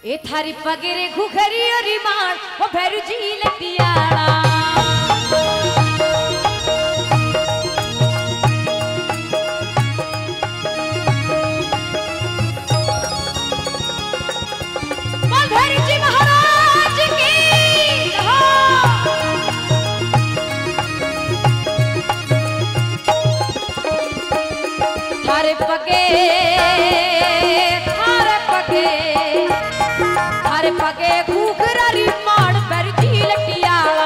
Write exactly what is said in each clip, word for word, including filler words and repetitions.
ए थारी पगेरे घुघरी और मार ओ भैरू जी लटियाला बोल भैरू जी महाराज की हो। थारे पगे थारे पगे थारे पगे घुघरारी माड़ पर जी लटियाला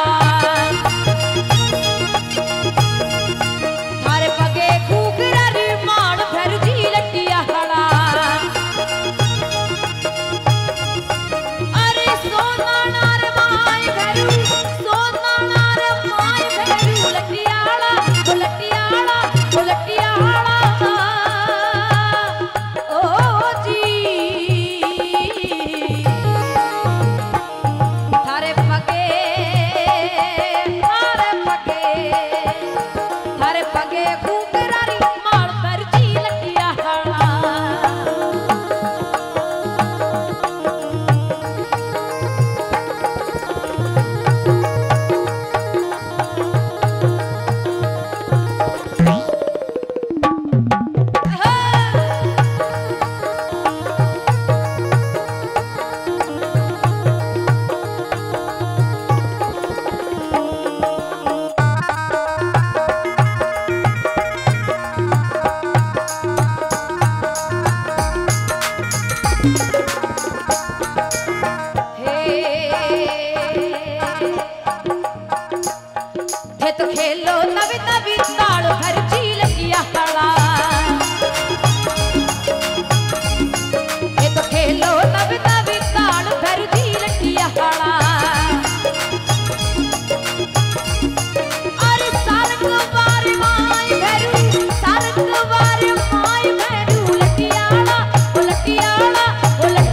थारे पगे घुघरारी माड़ पर जी लटियाला अरे सोना नार माय भैरू सोना नार माय भैरू लटियाला ओ लटियाला ओ लटियाला ओ जी थारे पगे थारे पगे थारे पगे घुघरारी माड़ पर जी लटियाला हे तो खेलो नवी नवी ताड़ भर जी लटियाला हे तो खेलो नवी नवी ताड़ भर जी लटियाला अरे सारक बार माय भैरू सारक बार माय भैरू लटियाला ओ लटियाला ओ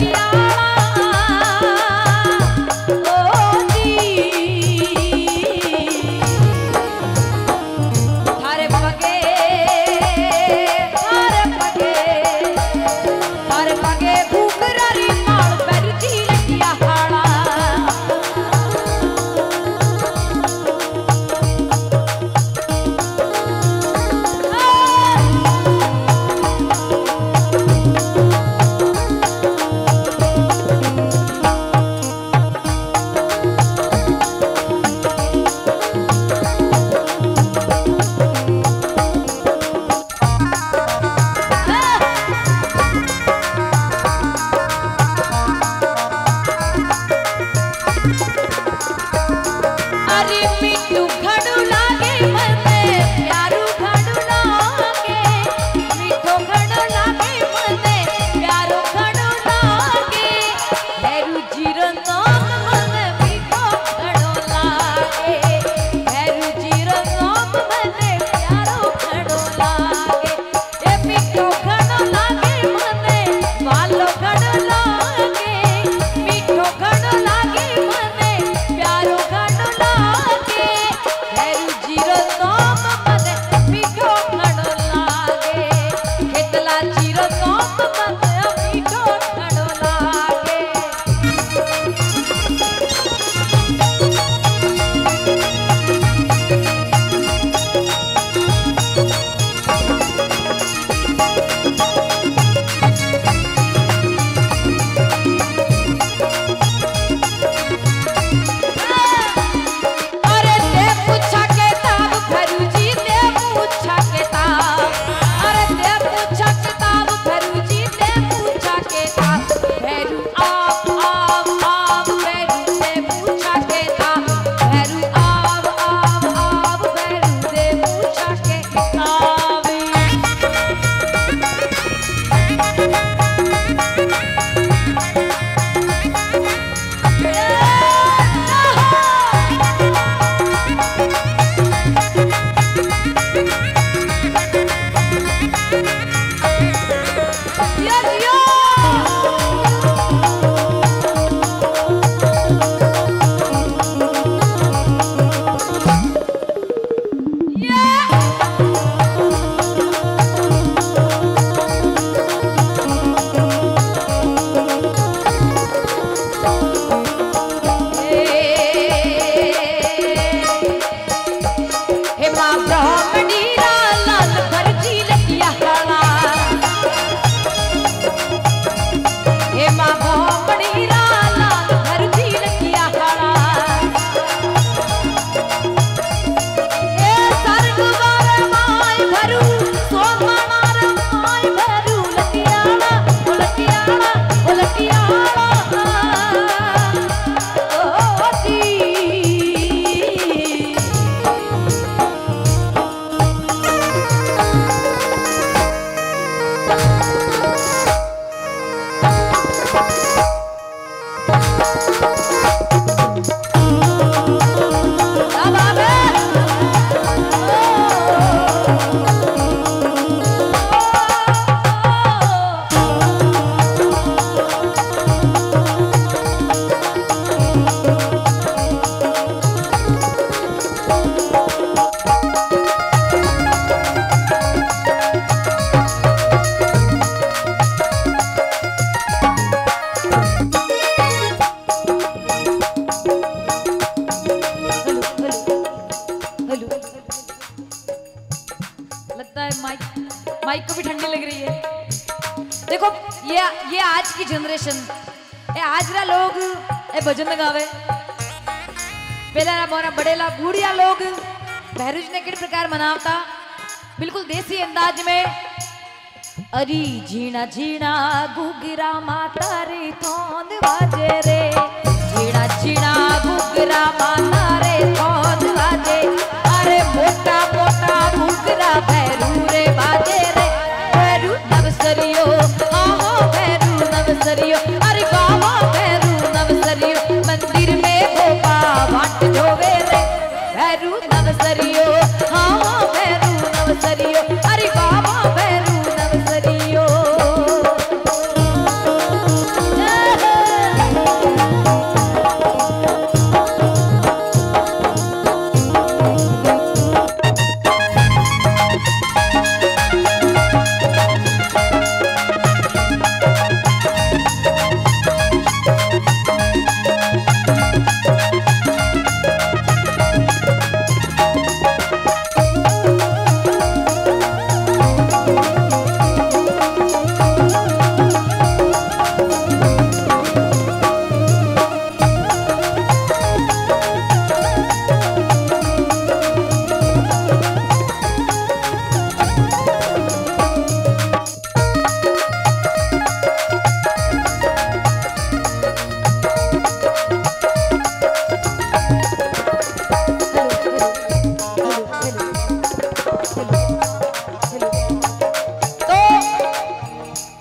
ये आज की जनरेशन ए आज रा लोग ए भजन गावे पहला मोरा बड़ेला बूढ़िया लोग भैरूज ने किस प्रकार मनावता बिल्कुल देसी अंदाज में। अरी झीणा झीणा गुगरा माता रे थोंद बाजे रे, झीणा झीणा गुगरा माता रे थोंद बाजे, अरे मोटा मोटा गुगरा भैरू रे बाजे रे, भैरू नवसरियो आहो भैरू नवसरियो